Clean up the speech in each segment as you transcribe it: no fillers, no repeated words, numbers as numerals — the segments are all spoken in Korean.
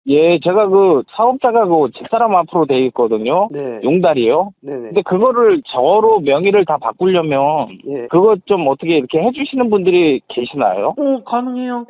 예, 제가 그 사업자가 그 집사람 앞으로 돼 있거든요. 네. 용달이요. 네네. 근데 그거를 저로 명의를 다 바꾸려면 예. 그거 좀 어떻게 이렇게 해주시는 분들이 계시나요? 가능해요.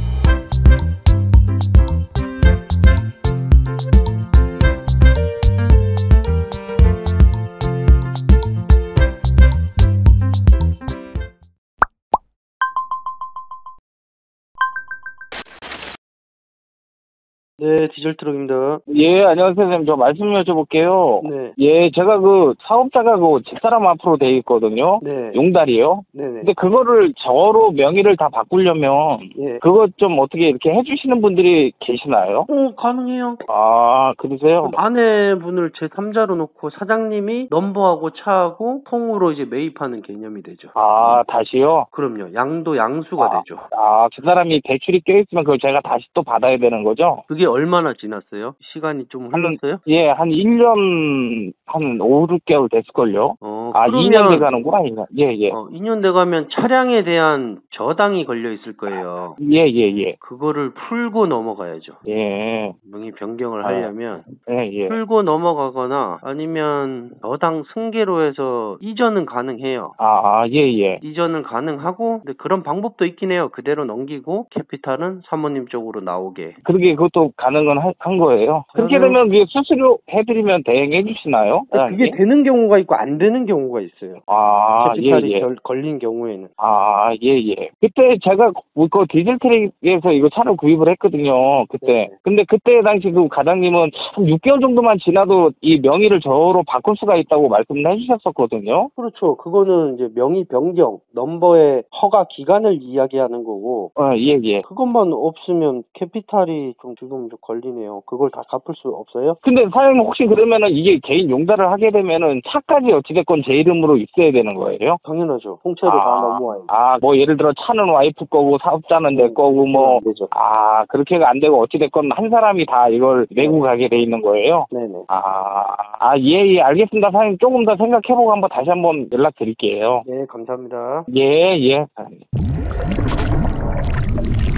네, 디젤 트럭입니다. 예, 안녕하세요, 선생님. 저 말씀 여쭤볼게요. 네. 예, 제가 그 사업자가 그 집사람 앞으로 돼 있거든요. 네. 용달이요. 네네. 근데 그거를 저로 명의를 다 바꾸려면 예. 그거 좀 어떻게 이렇게 해주시는 분들이 계시나요? 가능해요. 아, 그러세요? 아내분을 제3자로 놓고 사장님이 넘버하고 차하고 통으로 이제 매입하는 개념이 되죠. 아, 다시요? 그럼요. 양도 양수가 되죠. 아, 그 사람이 대출이 껴있으면 그걸 제가 다시 또 받아야 되는 거죠? 그게 얼마나 지났어요? 시간이 좀 흘렀어요? 예, 한 1년, 한 5, 6개월 됐을걸요? 아, 그러면 2년 돼가는구나, 2년. 예, 예. 2년 돼가면 차량에 대한 저당이 걸려 있을 거예요. 예, 예, 예. 그거를 풀고 넘어가야죠. 예. 명의 변경을 하려면 예, 예. 풀고 넘어가거나 아니면 저당 승계로 해서 이전은 가능해요. 아, 예, 예. 이전은 가능하고 근데 그런 방법도 있긴 해요. 그대로 넘기고 캐피탈은 사모님 쪽으로 나오게. 그러게 그것도 가능은 한 거예요. 그렇게 되면 그게 수수료 해드리면 대행해 주시나요? 그게 되는 경우가 있고 안 되는 경우가 있어요. 아, 캐피탈이 예, 예. 걸린 경우에는. 아, 예, 예. 그때 제가 그 디젤 트랙에서 이거 차를 구입을 했거든요. 그때. 네. 근데 그때 당시 그 과장님은 한 6개월 정도만 지나도 이 명의를 저로 바꿀 수가 있다고 말씀을 해주셨었거든요. 그렇죠. 그거는 이제 명의 변경, 넘버의 허가 기간을 이야기하는 거고. 예, 예. 그것만 없으면 캐피탈이 좀 지금 좀 걸리네요. 그걸 다 갚을 수 없어요? 근데 사장님 혹시 그러면은 이게 개인 용달을 하게 되면은 차까지 어찌됐건 제 이름으로 있어야 되는 거예요? 당연하죠. 통째로 다 넘어와요. 아, 뭐 예를 들어 차는 와이프 거고 사업자는 내 거고 뭐. 되죠. 아, 그렇게가 안 되고 어찌됐건 한 사람이 다 이걸 메고 가게 돼 있는 거예요? 네네. 예, 예, 알겠습니다. 사장님 조금 더 생각해보고 한번 다시 한번 연락드릴게요. 네, 감사합니다. 예, 예.